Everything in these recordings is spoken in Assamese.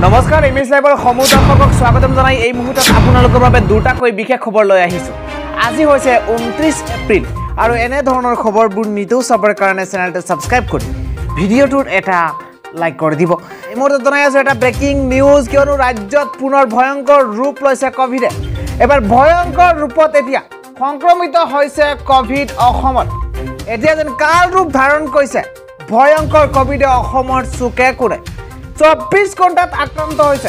নমস্কাৰ ইমেজ লাইভৰ সমুদ্ৰ দৰ্শকক স্বাগতম জনাই এই মুহূৰ্তত আপোনালোকৰ বাবে দুটাকৈ বিশেষ খবৰ লৈ আহিছো। আজি হৈছে 29 এপ্ৰিল আৰু এনে ধৰণৰ খবৰবোৰ নিতৌ চাবৰ কাৰণে চেনেলটো সাবস্ক্ৰাইব কৰি ভিডিঅ'টোৰ এটা লাইক কৰি দিব। এই মুহূৰ্তত জনাই আছো এটা ব্ৰেকিং নিউজ কিয়নো ৰাজ্যত পুনৰ ভয়ংকৰ ৰূপ লৈছে কোভিডে। এবাৰ ভয়ংকৰ ৰূপত এতিয়া সংক্ৰমিত হৈছে কোভিড অসমত। এতিয়া যেন কাল ৰূপ ধাৰণ কৰিছে ভয়ংকৰ কোভিডে অসমৰ চুকে কোৰে। 24 ঘণ্টাত আক্ৰান্ত হৈছে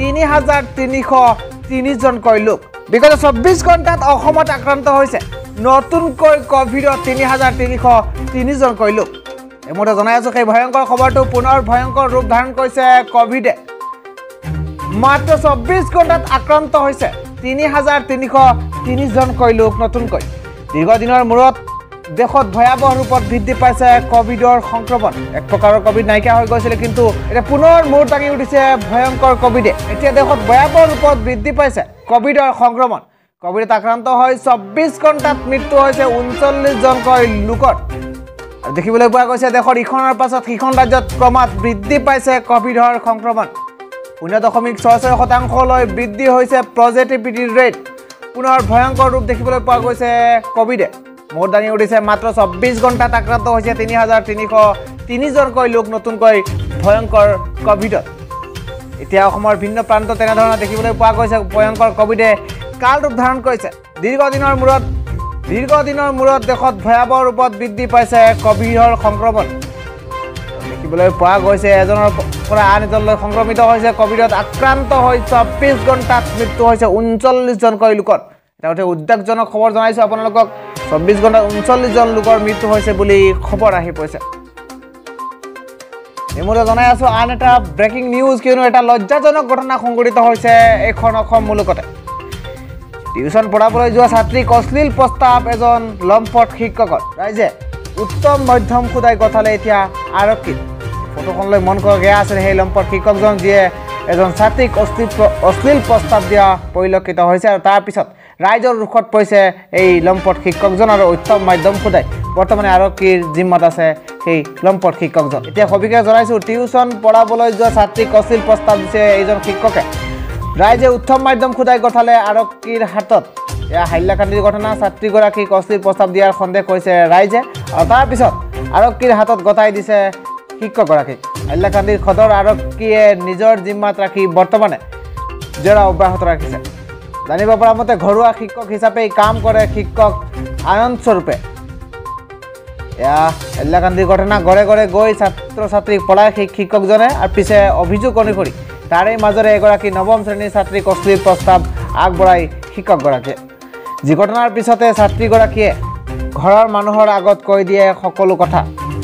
3303 জনকৈ লোক। বিগত 24 ঘণ্টাত অসমত আক্ৰান্ত হৈছে নতুনকৈ কোভিডত 3303 জনকৈ লোক। মই জনাই আছো এই ভয়ংকৰ খবৰটো পুনৰ ভয়ংকৰ ৰূপ ধাৰণ কৰিছে কোভিডে। মাত্ৰ 24 ঘণ্টাত আক্ৰান্ত হৈছে 3303 জনকৈ লোক নতুনকৈ। দীৰ্ঘদিনৰ মূৰত দেশত ভয়াবহ ৰূপত বৃদ্ধি পাইছে কোভিডৰ সংক্ৰমণ। এক প্ৰকাৰৰ কোভিড নাইকিয়া হৈ গৈছিল, কিন্তু এতিয়া পুনৰ মূৰ দাঙি উঠিছে ভয়ংকৰ কোভিডে। এতিয়া দেশত ভয়াবহ ৰূপত বৃদ্ধি পাইছে কোভিডৰ সংক্ৰমণ। কোভিডত আক্ৰান্ত হৈ 24 ঘণ্টাত মৃত্যু হৈছে 39 জনকৈ লোকৰ। আৰু দেখিবলৈ পোৱা গৈছে দেশৰ ইখনৰ পাছত সিখন ৰাজ্যত ক্ৰমাৎ বৃদ্ধি পাইছে কোভিডৰ সংক্ৰমণ। 0.66% বৃদ্ধি হৈছে পজিটিভিটি ৰেট। পুনৰ ভয়ংকৰ ৰূপ দেখিবলৈ পোৱা গৈছে কোভিডে। মূৰ দাঙি উঠিছে মাত্ৰ 24 ঘণ্টাত আক্ৰান্ত হৈছে 3303 জনকৈ লোক নতুনকৈ ভয়ংকৰ কোভিডত। এতিয়া অসমৰ ভিন্ন প্ৰান্তত তেনেধৰণৰ দেখিবলৈ পোৱা গৈছে ভয়ংকৰ কোভিডে কাল ৰূপ ধাৰণ কৰিছে। দীৰ্ঘদিনৰ মূৰত দেশত ভয়াবহ ৰূপত বৃদ্ধি পাইছে কোভিডৰ সংক্ৰমণ। দেখিবলৈ পোৱা গৈছে এজনৰ পৰা আন এজনলৈ সংক্ৰমিত হৈছে কোভিডত আক্ৰান্ত হৈ 24 ঘণ্টাত মৃত্যু হৈছে 39 জনকৈ লোকৰ। এটা অতি উদ্বেগজনক খবৰ জনাইছো আপোনালোকক। 24 ঘণ্টাত 39 জন লোকৰ মৃত্যু হৈছে বুলি খবৰ আহি পৰিছে। এই মুহূৰ্তত জনাই আছো আন এটা ব্ৰেকিং নিউজ কিয়নো এটা লজ্জাজনক ঘটনা সংঘটিত হৈছে এখন অসম মুলুকতে। টিউচন পঢ়াবলৈ যোৱা ছাত্ৰীক অশ্লীল প্ৰস্তাৱ এজন লম্পট শিক্ষকৰ। ৰাইজে উত্তম মধ্যম খুদাই গঠালে এতিয়া আৰক্ষীত। ফটোখনলৈ মন কৰা আছিল সেই লম্পট শিক্ষকজন যিয়ে এজন ছাত্ৰীক অশ্লীল প্ৰস্তাৱ দিয়া পৰিলক্ষিত হৈছে আৰু তাৰ পিছত ৰাইজৰ ৰোষত পৰিছে এই লম্পট শিক্ষকজন আৰু উত্তম মধ্যম খুদাই বৰ্তমানে আৰক্ষীৰ জিম্মাত আছে সেই লম্পট শিক্ষকজন। এতিয়া সবিশেষ জনাইছো টিউচন পঢ়াবলৈ যোৱা ছাত্ৰীক অশ্লীল প্ৰস্তাৱ দিছে এইজন শিক্ষকে। ৰাইজে উত্তম মধ্যম খুদাই গঠালে আৰক্ষীৰ হাতত। এয়া হাইলাকান্দিৰ ঘটনা। ছাত্ৰীগৰাকীক অশ্লীল প্ৰস্তাৱ দিয়াৰ সন্দেহ কৰিছে ৰাইজে আৰু তাৰপিছত আৰক্ষীৰ হাতত গতাই দিছে শিক্ষকগৰাকীক। হাইলাকান্দিৰ সদৰ আৰক্ষীয়ে নিজৰ জিম্মাত ৰাখি বৰ্তমানে জেৰা অব্যাহত ৰাখিছে। জানিব পৰা মতে ঘৰুৱা শিক্ষক হিচাপে কাম কৰে শিক্ষক আনন্দ স্বৰূপে। এয়া হাইলাকান্দিৰ ঘটনা। ঘৰে ঘৰে গৈ ছাত্ৰ ছাত্ৰীক পঢ়ায় শিক্ষকজনে আৰু পিছে অভিযোগ অনুসৰি তাৰে মাজৰে এগৰাকী নৱম শ্ৰেণীৰ ছাত্ৰীক অশ্লীল প্ৰস্তাৱ আগবঢ়াই শিক্ষকগৰাকীয়ে। যি ঘটনাৰ পিছতে ছাত্ৰীগৰাকীয়ে ঘৰৰ মানুহৰ আগত কৈ দিয়ে সকলো কথা।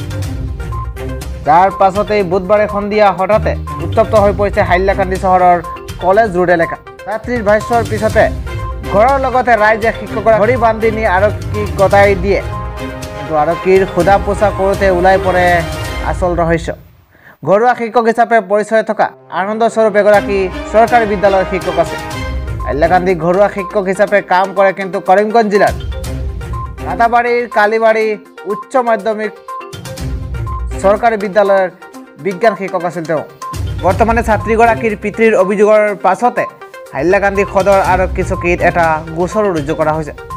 যাৰ পাছতেই বুধবাৰে সন্ধিয়া হঠাতে উত্তপ্ত হৈ পৰিছে হাইলাকান্দি চহৰৰ কলেজ ৰোড এলেকা। ছাত্ৰীৰ ভাষ্যৰ পিছতে ঘৰৰ লগতে ৰাইজে শিক্ষকৰ ধৰি বান্ধি নি আৰক্ষীক গতাই দিয়ে। কিন্তু আৰক্ষীৰ সোধা পোছা কৰোঁতে ওলাই পৰে আচল ৰহস্য। ঘৰুৱা শিক্ষক হিচাপে পৰিচয় থকা আনন্দ স্বৰূপ এগৰাকী চৰকাৰী বিদ্যালয়ৰ শিক্ষক আছে। হাইলাকান্দি ঘৰুৱা শিক্ষক হিচাপে কাম কৰে, কিন্তু কৰিমগঞ্জ জিলাৰ নাটাবাৰীৰ কালিবাৰী উচ্চ মাধ্যমিক চৰকাৰী বিদ্যালয়ৰ বিজ্ঞান শিক্ষক আছিল তেওঁ। বৰ্তমানে ছাত্ৰীগৰাকীৰ পিতৃৰ অভিযোগৰ পাছতে হাইলাকান্দি সদৰ আৰক্ষী চকীত এটা গোচৰো ৰুজু কৰা হৈছে।